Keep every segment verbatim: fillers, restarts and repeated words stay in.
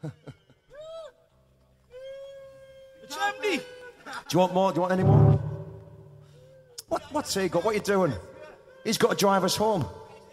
It's empty. Do you want more? Do you want any more? What, what's he got? What are you doing? He's got to drive us home.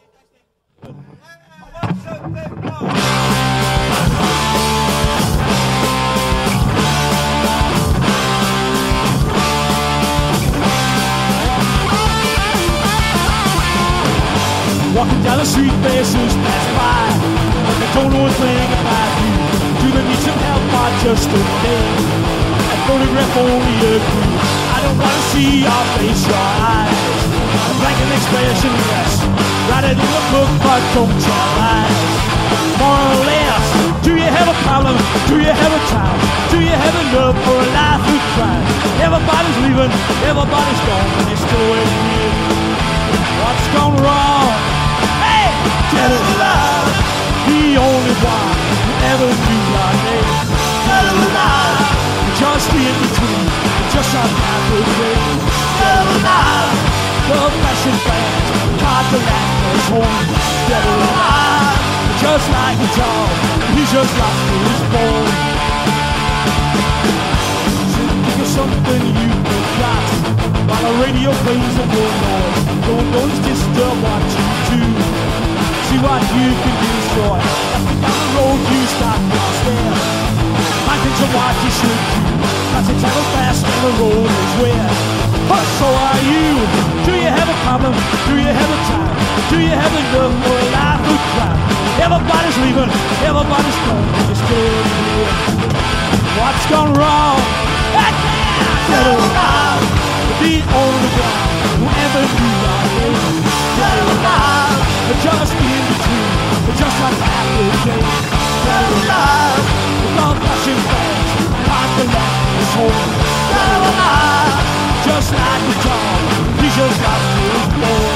Walking down the street, faces pass by, but they don't know a thing about you. Do they need some help or just a name? A photograph only a clue. I don't want to see your face, your eyes. A blanket expression, yes. Write it in the book, but don't tell lies. More or less, do you have a problem? Do you have a time? Do you have enough for a life of crime? Everybody's leaving, everybody's gone, and they're still waiting here. What's gone wrong? Dead or alive, the only one who ever knew our name. Dead or alive, just the in-between, just our path of fame. Dead or alive, the fashion fans, hard to laugh us home. Dead or alive, just like a dog, he just lost his bone. Think of something you forgot, while the radio plays a more noise. Don't noise, disturb what you do. See what you can do, sure. After down the road you stop and stare. Might think of what you should do, cause you travel fast and the road is where. But so are you. Do you have a problem? Do you have a time? Do you have enough for a life of crime? Everybody's leaving, everybody's gone, and you're still here. What's gone wrong? I can't get alive. The only one who ever knew our name. Get alive. Just in between, just like half the day. Dead or alive, with all flashing flags, hard to laugh his home. Dead or alive, just like a dog, he just lost his bone.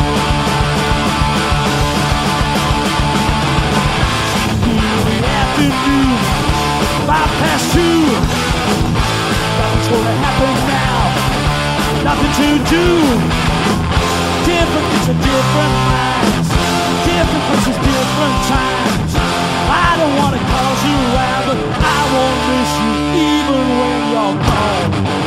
In the afternoon, five past two, nothing's gonna happen now, nothing to do. Different things are different minds, different places, different times. I don't want to cause you around, but I won't miss you even when you're gone.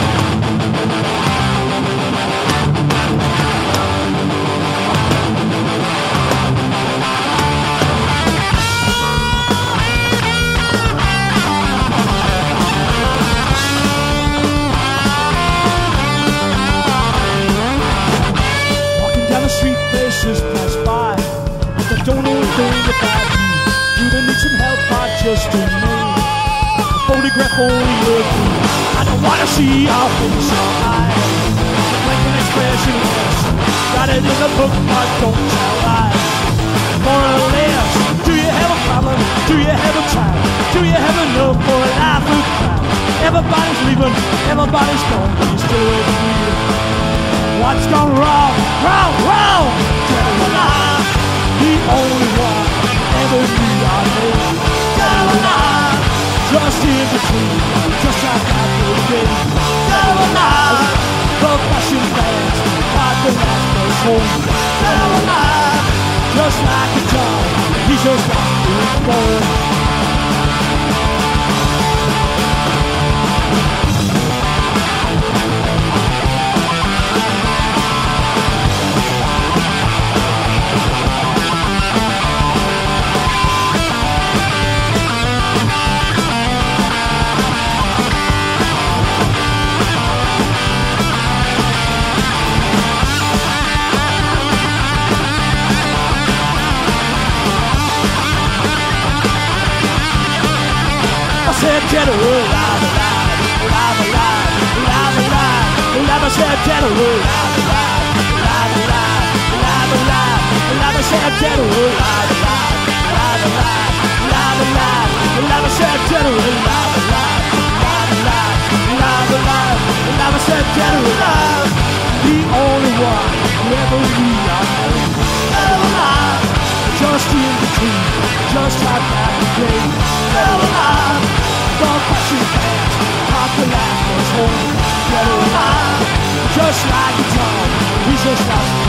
Faces pass by, but they don't know a thing about you. Do they need some help or just a name? A photograph only a clue. I don't wanna see your face or eyes. Like an expression, yes. Got it in the book, but don't tell lies. More or less, do you have a problem? Do you have a time? Do you have enough for a life of crime? Everybody's leaving, everybody's gone, but you're still waiting here. What's gone wrong? Wrong, wrong! Dead or alive, the only one ever knew our name. Dead or alive, just in between, just like that good day. Dead or alive, the fashion fans, hard to last us home. Dead or alive, just like a dog, he just lost his bone. Dead or alive, alive, alive, alive, alive, alive, alive. I said dead or alive, alive, alive, alive, alive, alive, alive. I said dead or alive, alive, alive, alive, alive, alive, alive. I said dead or alive, alive, alive, alive, alive, alive, alive. I said dead or alive. The only one who ever knew our name. Dead or alive, just in between, just like that day. Dead or alive. Don't pass you fast, hard to laugh us home. Dead or alive, just like a dog, he's just lost